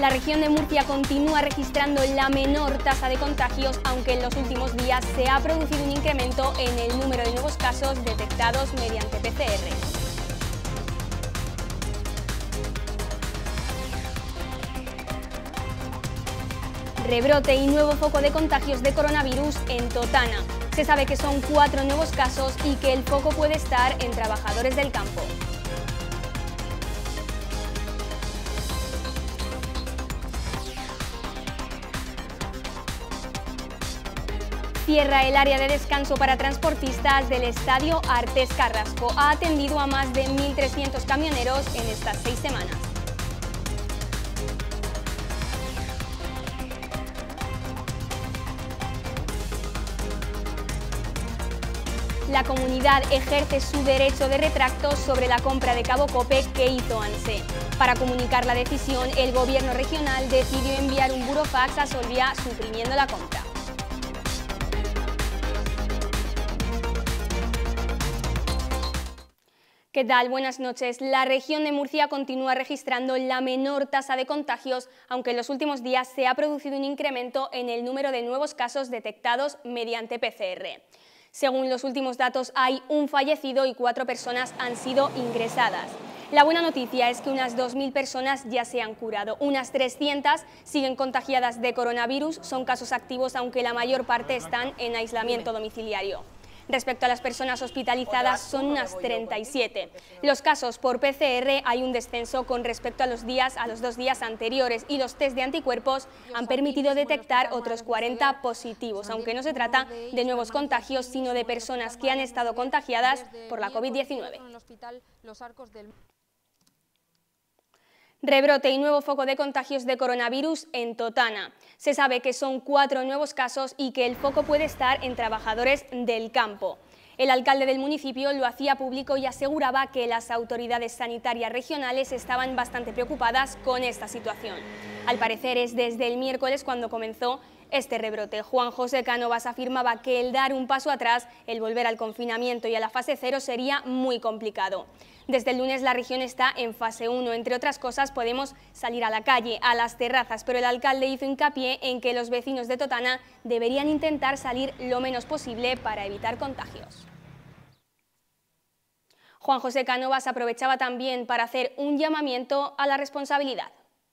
La región de Murcia continúa registrando la menor tasa de contagios, aunque en los últimos días se ha producido un incremento en el número de nuevos casos detectados mediante PCR. Rebrote y nuevo foco de contagios de coronavirus en Totana. Se sabe que son 4 nuevos casos y que el foco puede estar en trabajadores del campo. Cierra el área de descanso para transportistas del estadio Artés Carrasco. Ha atendido a más de 1.300 camioneros en estas 6 semanas. La comunidad ejerce su derecho de retracto sobre la compra de Cabo Cope que hizo ANSE. Para comunicar la decisión, el gobierno regional decidió enviar un burofax a Solvia suprimiendo la compra. ¿Qué tal? Buenas noches. La región de Murcia continúa registrando la menor tasa de contagios, aunque en los últimos días se ha producido un incremento en el número de nuevos casos detectados mediante PCR. Según los últimos datos, hay un fallecido y 4 personas han sido ingresadas. La buena noticia es que unas 2.000 personas ya se han curado, unas 300 siguen contagiadas de coronavirus, son casos activos, aunque la mayor parte están en aislamiento domiciliario. Respecto a las personas hospitalizadas, son unas 37. Los casos por PCR hay un descenso con respecto a los 2 días anteriores, y los test de anticuerpos han permitido detectar otros 40 positivos, aunque no se trata de nuevos contagios, sino de personas que han estado contagiadas por la COVID-19. Rebrote y nuevo foco de contagios de coronavirus en Totana. Se sabe que son 4 nuevos casos y que el foco puede estar en trabajadores del campo. El alcalde del municipio lo hacía público y aseguraba que las autoridades sanitarias regionales estaban bastante preocupadas con esta situación. Al parecer es desde el miércoles cuando comenzó este rebrote. Juan José Cánovas afirmaba que el dar un paso atrás, el volver al confinamiento y a la fase 0 sería muy complicado. Desde el lunes la región está en fase 1, entre otras cosas podemos salir a la calle, a las terrazas, pero el alcalde hizo hincapié en que los vecinos de Totana deberían intentar salir lo menos posible para evitar contagios. Juan José Cánovas aprovechaba también para hacer un llamamiento a la responsabilidad.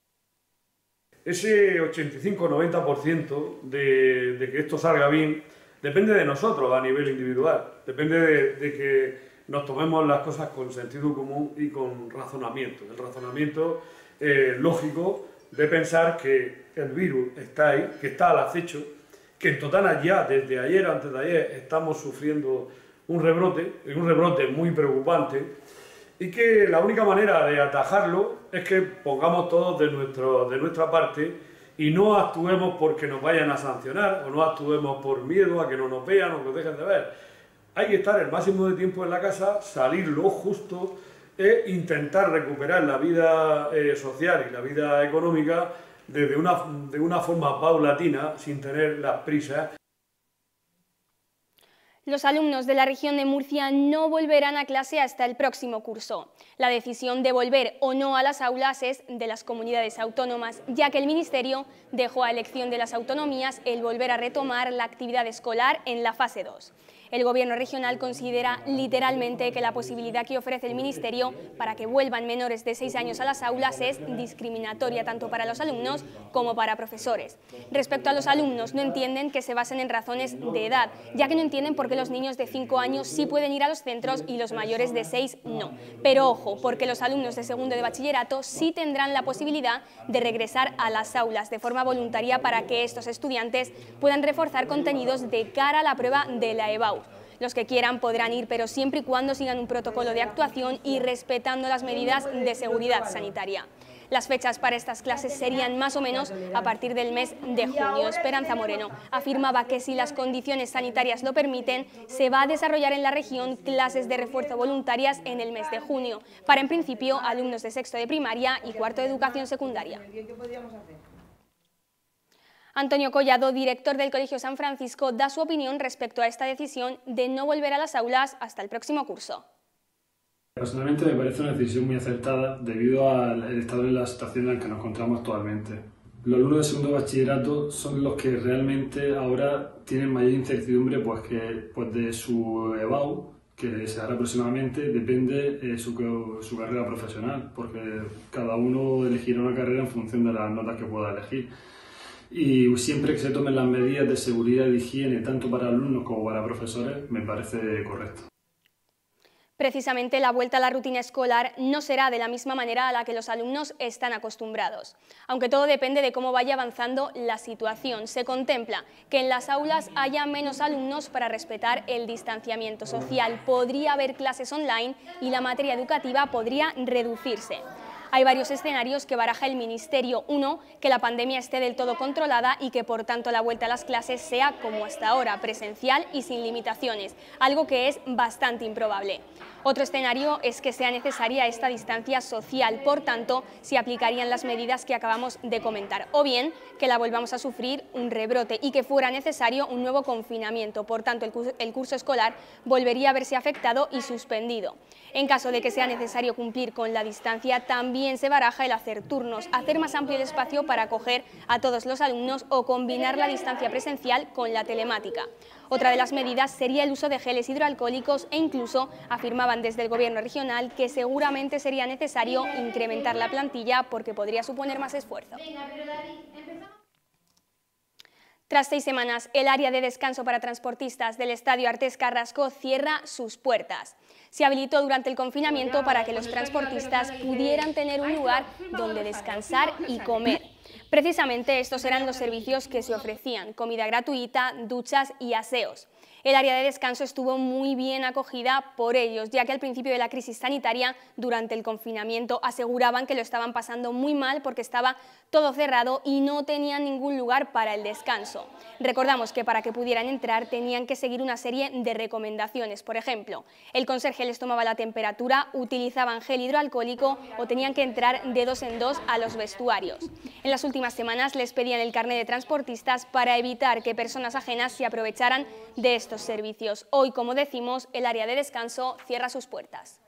Ese 85-90% de que esto salga bien depende de nosotros a nivel individual, depende de que nos tomemos las cosas con sentido común y con razonamiento. El razonamiento lógico de pensar que el virus está ahí, que está al acecho, que en Totana ya desde ayer, antes de ayer, estamos sufriendo un rebrote muy preocupante, y que la única manera de atajarlo es que pongamos todos de nuestra parte y no actuemos porque nos vayan a sancionar, o no actuemos por miedo a que no nos vean o que nos dejen de ver. Hay que estar el máximo de tiempo en la casa, salir lo justo e intentar recuperar la vida social y la vida económica de una forma paulatina, sin tener las prisas. Los alumnos de la región de Murcia no volverán a clase hasta el próximo curso. La decisión de volver o no a las aulas es de las comunidades autónomas, ya que el Ministerio dejó a elección de las autonomías el volver a retomar la actividad escolar en la fase 2. El Gobierno regional considera literalmente que la posibilidad que ofrece el Ministerio para que vuelvan menores de 6 años a las aulas es discriminatoria tanto para los alumnos como para profesores. Respecto a los alumnos, no entienden que se basen en razones de edad, ya que no entienden por qué los niños de 5 años sí pueden ir a los centros y los mayores de 6 no. Pero ojo, porque los alumnos de segundo de bachillerato sí tendrán la posibilidad de regresar a las aulas de forma voluntaria para que estos estudiantes puedan reforzar contenidos de cara a la prueba de la EBAU. Los que quieran podrán ir, pero siempre y cuando sigan un protocolo de actuación y respetando las medidas de seguridad sanitaria. Las fechas para estas clases serían más o menos a partir del mes de junio. Esperanza Moreno afirmaba que si las condiciones sanitarias lo permiten, se va a desarrollar en la región clases de refuerzo voluntarias en el mes de junio, para en principio alumnos de sexto de primaria y cuarto de educación secundaria. Antonio Collado, director del Colegio San Francisco, da su opinión respecto a esta decisión de no volver a las aulas hasta el próximo curso. Personalmente me parece una decisión muy acertada debido al estado de la situación en la que nos encontramos actualmente. Los alumnos de segundo bachillerato son los que realmente ahora tienen mayor incertidumbre pues de su EBAU, que se hará próximamente, depende su carrera profesional, porque cada uno elegirá una carrera en función de las notas que pueda elegir. Y siempre que se tomen las medidas de seguridad y de higiene, tanto para alumnos como para profesores, me parece correcto. Precisamente la vuelta a la rutina escolar no será de la misma manera a la que los alumnos están acostumbrados. Aunque todo depende de cómo vaya avanzando la situación. Se contempla que en las aulas haya menos alumnos para respetar el distanciamiento social. Podría haber clases online y la materia educativa podría reducirse. Hay varios escenarios que baraja el Ministerio. Uno, que la pandemia esté del todo controlada y que por tanto la vuelta a las clases sea como hasta ahora, presencial y sin limitaciones, algo que es bastante improbable. Otro escenario es que sea necesaria esta distancia social, por tanto se aplicarían las medidas que acabamos de comentar, o bien que la volvamos a sufrir un rebrote y que fuera necesario un nuevo confinamiento, por tanto el curso escolar volvería a verse afectado y suspendido. En caso de que sea necesario cumplir con la distancia, también se baraja el hacer turnos, hacer más amplio el espacio para acoger a todos los alumnos o combinar la distancia presencial con la telemática. Otra de las medidas sería el uso de geles hidroalcohólicos e incluso afirmaban desde el Gobierno regional que seguramente sería necesario incrementar la plantilla porque podría suponer más esfuerzo. Tras 6 semanas, el área de descanso para transportistas del Estadio Artés Carrasco cierra sus puertas. Se habilitó durante el confinamiento para que los transportistas pudieran tener un lugar donde descansar y comer. Precisamente estos eran los servicios que se ofrecían: comida gratuita, duchas y aseos. El área de descanso estuvo muy bien acogida por ellos, ya que al principio de la crisis sanitaria, durante el confinamiento, aseguraban que lo estaban pasando muy mal porque estaba todo cerrado y no tenían ningún lugar para el descanso. Recordamos que para que pudieran entrar tenían que seguir una serie de recomendaciones. Por ejemplo, el conserje les tomaba la temperatura, utilizaban gel hidroalcohólico o tenían que entrar de 2 en 2 a los vestuarios. En las últimas semanas les pedían el carné de transportistas para evitar que personas ajenas se aprovecharan de estos servicios. Hoy, como decimos, el área de descanso cierra sus puertas.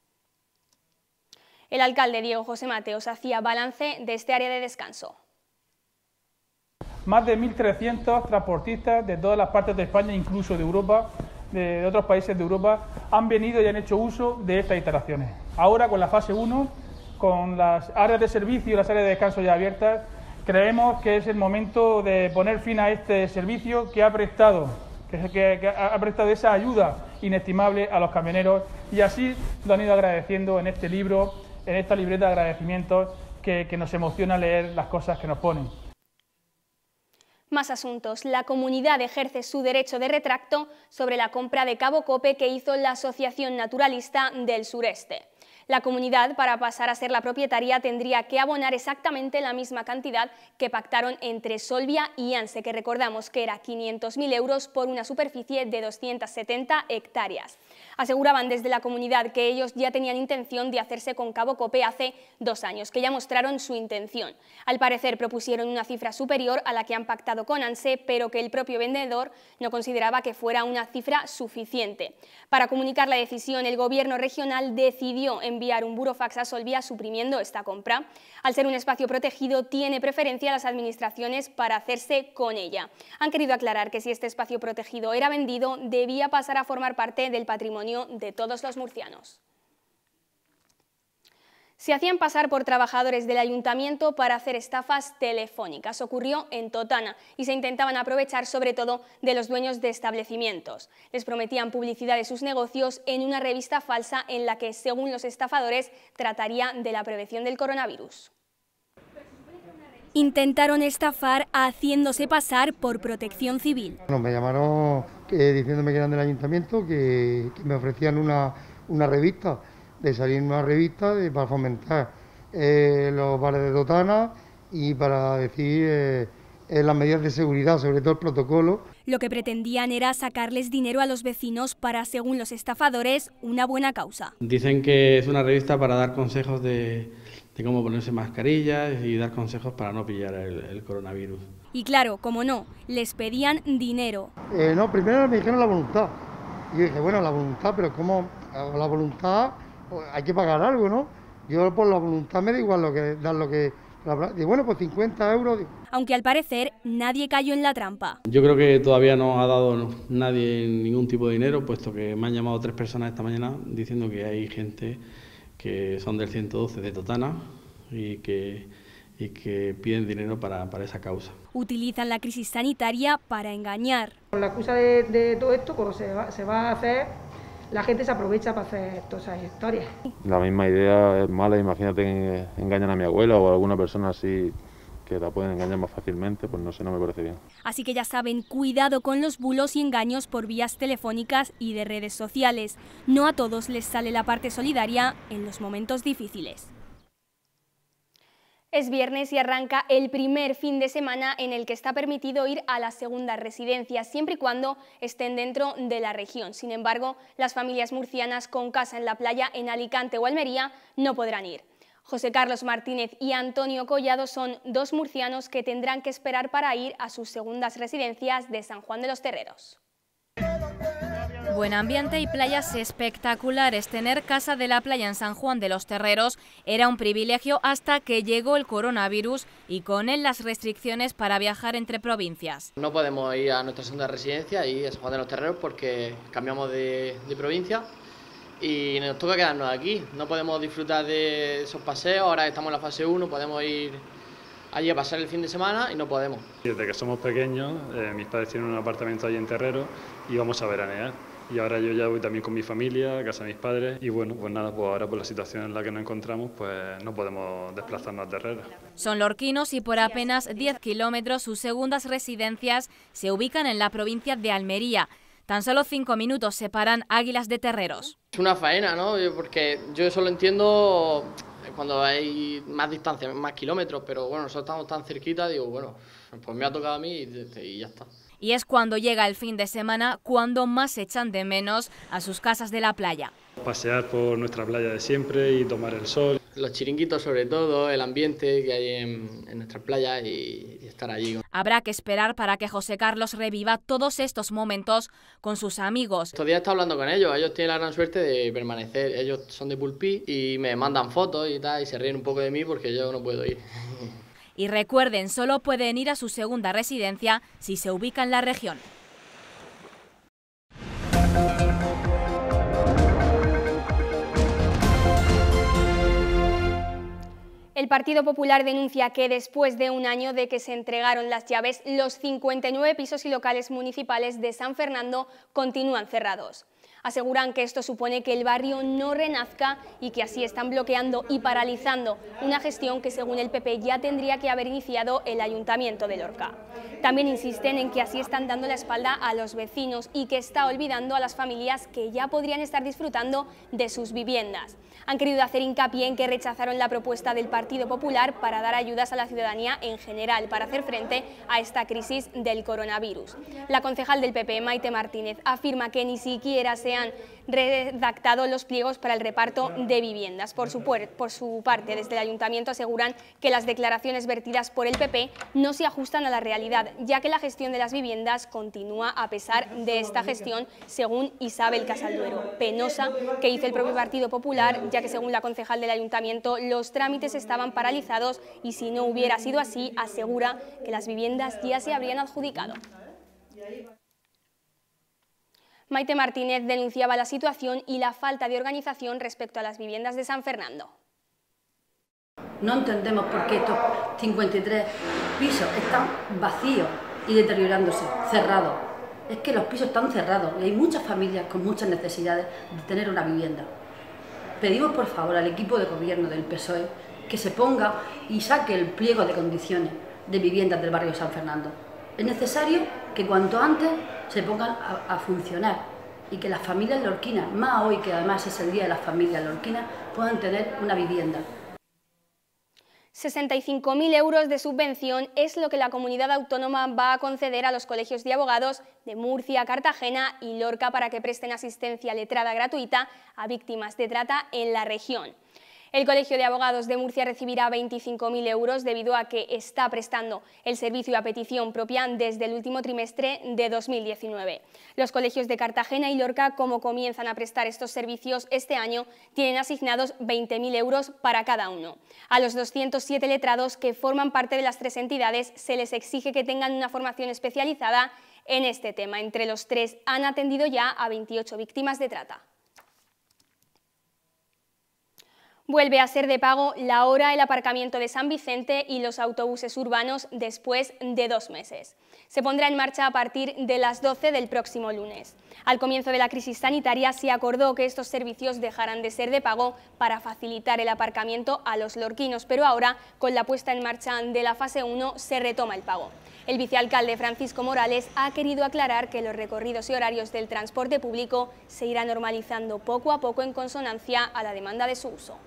El alcalde Diego José Mateos hacía balance de este área de descanso. Más de 1.300 transportistas de todas las partes de España, incluso de Europa, de otros países de Europa, han venido y han hecho uso de estas instalaciones. Ahora, con la fase 1, con las áreas de servicio y las áreas de descanso ya abiertas, creemos que es el momento de poner fin a este servicio que ha prestado esa ayuda inestimable a los camioneros, y así lo han ido agradeciendo en este libro, en esta libreta de agradecimientos que nos emociona leer las cosas que nos ponen. Más asuntos. La comunidad ejerce su derecho de retracto sobre la compra de Cabo Cope que hizo la Asociación Naturalista del Sureste. La comunidad, para pasar a ser la propietaria, tendría que abonar exactamente la misma cantidad que pactaron entre Solvia y ANSE, que recordamos que era 500.000 euros por una superficie de 270 hectáreas. Aseguraban desde la comunidad que ellos ya tenían intención de hacerse con Cabo Cope hace 2 años, que ya mostraron su intención. Al parecer propusieron una cifra superior a la que han pactado con ANSE, pero que el propio vendedor no consideraba que fuera una cifra suficiente. Para comunicar la decisión, el Gobierno regional decidió enviar un burofax a Solvia suprimiendo esta compra. Al ser un espacio protegido, tiene preferencia las administraciones para hacerse con ella. Han querido aclarar que si este espacio protegido era vendido, debía pasar a formar parte del patrimonio de todos los murcianos. Se hacían pasar por trabajadores del ayuntamiento para hacer estafas telefónicas. Ocurrió en Totana y se intentaban aprovechar sobre todo de los dueños de establecimientos. Les prometían publicidad de sus negocios en una revista falsa en la que, según los estafadores, trataría de la prevención del coronavirus. Intentaron estafar haciéndose pasar por Protección Civil. Bueno, me llamaron diciéndome que eran del ayuntamiento, que me ofrecían una revista, de salir en una revista para fomentar los bares de Totana y para decir las medidas de seguridad, sobre todo el protocolo. Lo que pretendían era sacarles dinero a los vecinos para, según los estafadores, una buena causa. Dicen que es una revista para dar consejos de cómo ponerse mascarillas y dar consejos para no pillar el coronavirus. Y claro, como no, les pedían dinero. No, primero me dijeron la voluntad. Y yo dije, bueno, la voluntad, pero ¿cómo? La voluntad pues hay que pagar algo, ¿no? Yo por la voluntad me da igual dar lo que... Y bueno, pues 50 euros... Aunque al parecer nadie cayó en la trampa. Yo creo que todavía no ha dado nadie ningún tipo de dinero, puesto que me han llamado 3 personas esta mañana diciendo que hay gente que son del 112 de Totana y que piden dinero para esa causa. Utilizan la crisis sanitaria para engañar. Con la excusa de todo esto, cuando se va a hacer, la gente se aprovecha para hacer todas esas historias. La misma idea es mala, imagínate que engañan a mi abuela o a alguna persona así que la pueden engañar más fácilmente, pues no sé, no me parece bien. Así que ya saben, cuidado con los bulos y engaños por vías telefónicas y de redes sociales. No a todos les sale la parte solidaria en los momentos difíciles. Es viernes y arranca el primer fin de semana en el que está permitido ir a las segundas residencias, siempre y cuando estén dentro de la región. Sin embargo, las familias murcianas con casa en la playa en Alicante o Almería no podrán ir. José Carlos Martínez y Antonio Collado son 2 murcianos que tendrán que esperar para ir a sus segundas residencias de San Juan de los Terreros. Buen ambiente y playas espectaculares. Tener casa de la playa en San Juan de los Terreros era un privilegio hasta que llegó el coronavirus y con él las restricciones para viajar entre provincias. No podemos ir a nuestra segunda residencia y a San Juan de los Terreros porque cambiamos de provincia y nos toca quedarnos aquí. No podemos disfrutar de esos paseos, ahora estamos en la fase 1, podemos ir allí a pasar el fin de semana y no podemos. Desde que somos pequeños, mis padres tienen un apartamento allí en Terrero y vamos a veranear. Y ahora yo ya voy también con mi familia, a casa de mis padres, y bueno, pues nada, pues ahora por la situación en la que nos encontramos, pues no podemos desplazarnos a Terrero. Son lorquinos y por apenas 10 kilómetros sus segundas residencias se ubican en la provincia de Almería. Tan solo 5 minutos separan Águilas de Terreros. Es una faena, ¿no? Porque yo eso lo entiendo cuando hay más distancia, más kilómetros, pero bueno, nosotros estamos tan cerquita, digo, bueno, pues me ha tocado a mí y ya está. Y es cuando llega el fin de semana cuando más echan de menos a sus casas de la playa. Pasear por nuestra playa de siempre y tomar el sol. Los chiringuitos sobre todo, el ambiente que hay en nuestras playas y estar allí. Habrá que esperar para que José Carlos reviva todos estos momentos con sus amigos. Estos días he estado hablando con ellos tienen la gran suerte de permanecer, ellos son de Pulpí y me mandan fotos y tal y se ríen un poco de mí porque yo no puedo ir. Y recuerden, solo pueden ir a su segunda residencia si se ubica en la región. El Partido Popular denuncia que después de un año de que se entregaron las llaves, los 59 pisos y locales municipales de San Fernando continúan cerrados. Aseguran que esto supone que el barrio no renazca y que así están bloqueando y paralizando una gestión que según el PP ya tendría que haber iniciado el Ayuntamiento de Lorca. También insisten en que así están dando la espalda a los vecinos y que está olvidando a las familias que ya podrían estar disfrutando de sus viviendas. Han querido hacer hincapié en que rechazaron la propuesta del Partido Popular para dar ayudas a la ciudadanía en general para hacer frente a esta crisis del coronavirus. La concejal del PP, Maite Martínez, afirma que ni siquiera se han redactado los pliegos para el reparto de viviendas. Por su parte, desde el Ayuntamiento aseguran que las declaraciones vertidas por el PP no se ajustan a la realidad, ya que la gestión de las viviendas continúa a pesar de esta gestión, según Isabel Casalduero, penosa que hizo el propio Partido Popular, ya que según la concejal del Ayuntamiento los trámites estaban paralizados y si no hubiera sido así, asegura que las viviendas ya se habrían adjudicado. Maite Martínez denunciaba la situación y la falta de organización respecto a las viviendas de San Fernando. No entendemos por qué estos 53 pisos están vacíos y deteriorándose, cerrados. Es que los pisos están cerrados y hay muchas familias con muchas necesidades de tener una vivienda. Pedimos por favor al equipo de gobierno del PSOE que se ponga y saque el pliego de condiciones de viviendas del barrio San Fernando. Es necesario que cuanto antes se pongan a funcionar y que las familias lorquinas, más hoy que además es el Día de las Familias Lorquinas, puedan tener una vivienda. 65.000 euros de subvención es lo que la comunidad autónoma va a conceder a los colegios de abogados de Murcia, Cartagena y Lorca para que presten asistencia letrada gratuita a víctimas de trata en la región. El Colegio de Abogados de Murcia recibirá 25.000 euros debido a que está prestando el servicio a petición propia desde el último trimestre de 2019. Los colegios de Cartagena y Lorca, como comienzan a prestar estos servicios este año, tienen asignados 20.000 euros para cada uno. A los 207 letrados que forman parte de las tres entidades se les exige que tengan una formación especializada en este tema. Entre los tres han atendido ya a 28 víctimas de trata. Vuelve a ser de pago la hora, el aparcamiento de San Vicente y los autobuses urbanos después de 2 meses. Se pondrá en marcha a partir de las 12 del próximo lunes. Al comienzo de la crisis sanitaria se acordó que estos servicios dejarán de ser de pago para facilitar el aparcamiento a los lorquinos, pero ahora, con la puesta en marcha de la fase 1, se retoma el pago. El vicealcalde Francisco Morales ha querido aclarar que los recorridos y horarios del transporte público se irán normalizando poco a poco en consonancia a la demanda de su uso.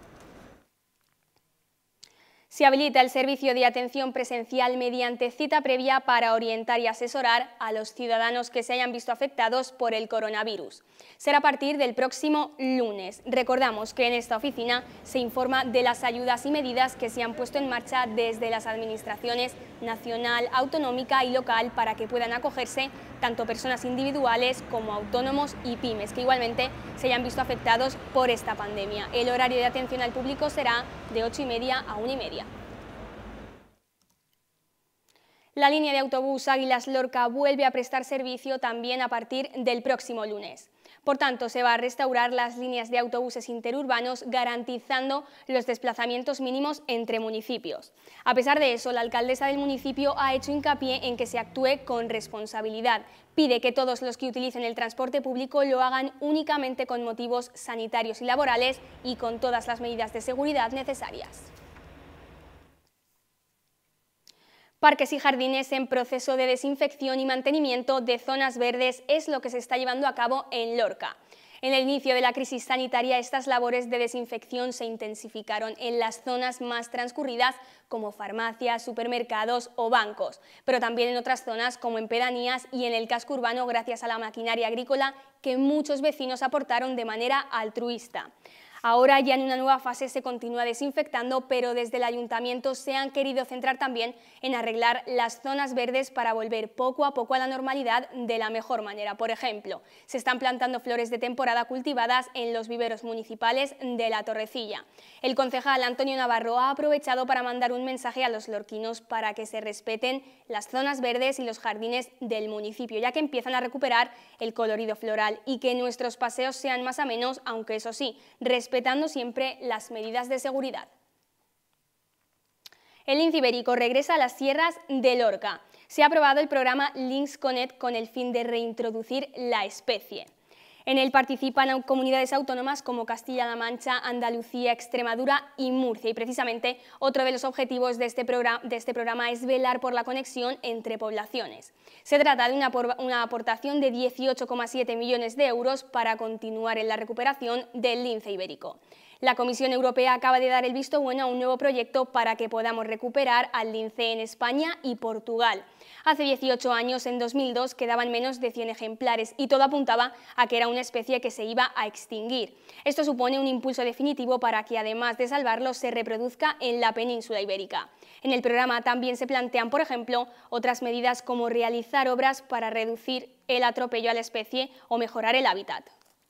Se habilita el servicio de atención presencial mediante cita previa para orientar y asesorar a los ciudadanos que se hayan visto afectados por el coronavirus. Será a partir del próximo lunes. Recordamos que en esta oficina se informa de las ayudas y medidas que se han puesto en marcha desde las administraciones nacional, autonómica y local para que puedan acogerse tanto personas individuales como autónomos y pymes que igualmente se hayan visto afectados por esta pandemia. El horario de atención al público será de 8:30 a 1:30. La línea de autobús Águilas-Lorca vuelve a prestar servicio también a partir del próximo lunes. Por tanto, se va a restaurar las líneas de autobuses interurbanos garantizando los desplazamientos mínimos entre municipios. A pesar de eso, la alcaldesa del municipio ha hecho hincapié en que se actúe con responsabilidad. Pide que todos los que utilicen el transporte público lo hagan únicamente con motivos sanitarios y laborales y con todas las medidas de seguridad necesarias. Parques y jardines en proceso de desinfección y mantenimiento de zonas verdes es lo que se está llevando a cabo en Lorca. En el inicio de la crisis sanitaria, estas labores de desinfección se intensificaron en las zonas más transcurridas como farmacias, supermercados o bancos, pero también en otras zonas como en pedanías y en el casco urbano gracias a la maquinaria agrícola que muchos vecinos aportaron de manera altruista. Ahora ya en una nueva fase se continúa desinfectando, pero desde el ayuntamiento se han querido centrar también en arreglar las zonas verdes para volver poco a poco a la normalidad de la mejor manera. Por ejemplo, se están plantando flores de temporada cultivadas en los viveros municipales de La Torrecilla. El concejal Antonio Navarro ha aprovechado para mandar un mensaje a los lorquinos para que se respeten las zonas verdes y los jardines del municipio, ya que empiezan a recuperar el colorido floral y que nuestros paseos sean más amenos, aunque eso sí, respetando siempre las medidas de seguridad. El lince ibérico regresa a las sierras de Lorca. Se ha aprobado el programa Lynx Connect con el fin de reintroducir la especie. En él participan comunidades autónomas como Castilla-La Mancha, Andalucía, Extremadura y Murcia. Y precisamente otro de los objetivos de este programa es velar por la conexión entre poblaciones. Se trata de una aportación de 18,7 millones de euros para continuar en la recuperación del lince ibérico. La Comisión Europea acaba de dar el visto bueno a un nuevo proyecto para que podamos recuperar al lince en España y Portugal. Hace 18 años, en 2002, quedaban menos de 100 ejemplares y todo apuntaba a que era una especie que se iba a extinguir. Esto supone un impulso definitivo para que, además de salvarlo, se reproduzca en la península ibérica. En el programa también se plantean, por ejemplo, otras medidas como realizar obras para reducir el atropello a la especie o mejorar el hábitat.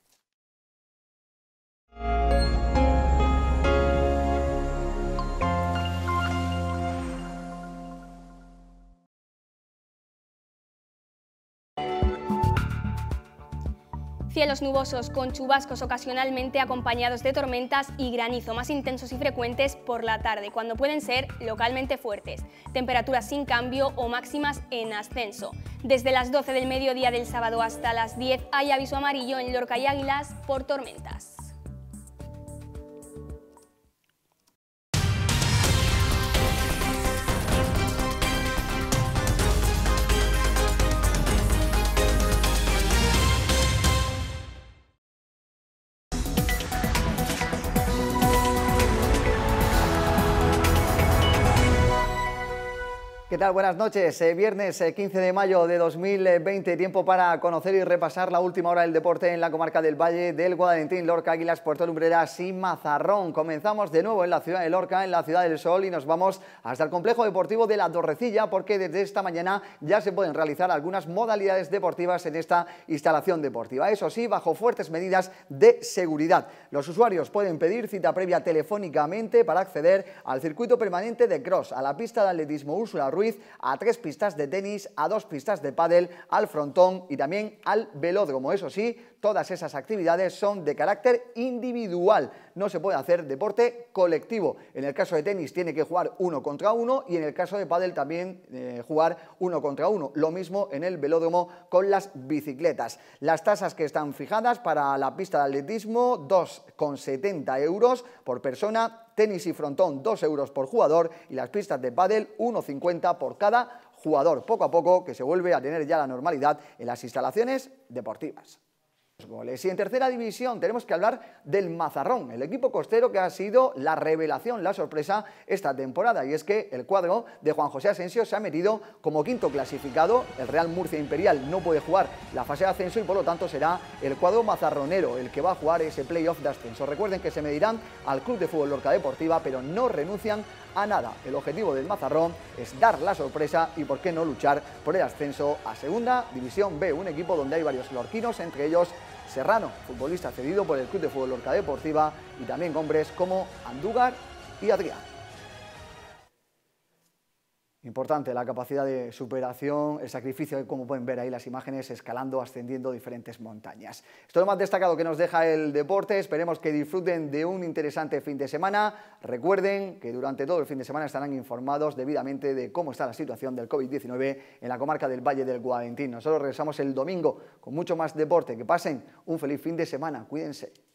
Cielos nubosos con chubascos ocasionalmente acompañados de tormentas y granizo más intensos y frecuentes por la tarde, cuando pueden ser localmente fuertes. Temperaturas sin cambio o máximas en ascenso. Desde las 12 del mediodía del sábado hasta las 10 hay aviso amarillo en Lorca y Águilas por tormentas. ¿Qué tal? Buenas noches. Viernes 15 de mayo de 2020, tiempo para conocer y repasar la última hora del deporte en la comarca del Valle del Guadalentín, Lorca, Águilas, Puerto Lumbreras y Mazarrón. Comenzamos de nuevo en la ciudad de Lorca, en la ciudad del Sol, y nos vamos hasta el complejo deportivo de La Torrecilla, porque desde esta mañana ya se pueden realizar algunas modalidades deportivas en esta instalación deportiva. Eso sí, bajo fuertes medidas de seguridad. Los usuarios pueden pedir cita previa telefónicamente para acceder al circuito permanente de cross, a la pista de atletismo Úrsula Ruiz, a 3 pistas de tenis, a 2 pistas de pádel, al frontón y también al velódromo. Eso sí, todas esas actividades son de carácter individual. No se puede hacer deporte colectivo. En el caso de tenis tiene que jugar 1 contra 1 y en el caso de pádel también jugar 1 contra 1. Lo mismo en el velódromo con las bicicletas. Las tasas que están fijadas para la pista de atletismo, 2,70 € por persona. Tenis y frontón, 2 € por jugador, y las pistas de pádel, 1,50 por cada jugador. Poco a poco que se vuelve a tener ya la normalidad en las instalaciones deportivas. Y en tercera división tenemos que hablar del Mazarrón, el equipo costero que ha sido la revelación, la sorpresa esta temporada, y es que el cuadro de Juan José Asensio se ha metido como quinto clasificado. El Real Murcia Imperial no puede jugar la fase de ascenso y por lo tanto será el cuadro mazarronero el que va a jugar ese playoff de ascenso. Recuerden que se medirán al Club de Fútbol Lorca Deportiva, pero no renuncian a nada. El objetivo del Mazarrón es dar la sorpresa y por qué no luchar por el ascenso a Segunda División B, un equipo donde hay varios lorquinos, entre ellos Serrano, futbolista cedido por el Club de Fútbol Lorca Deportiva, y también hombres como Andújar y Adrián. Importante la capacidad de superación, el sacrificio, como pueden ver ahí las imágenes, escalando, ascendiendo diferentes montañas. Esto es lo más destacado que nos deja el deporte. Esperemos que disfruten de un interesante fin de semana. Recuerden que durante todo el fin de semana estarán informados debidamente de cómo está la situación del COVID-19 en la comarca del Valle del Guadalentín. Nosotros regresamos el domingo con mucho más deporte. Que pasen un feliz fin de semana. Cuídense.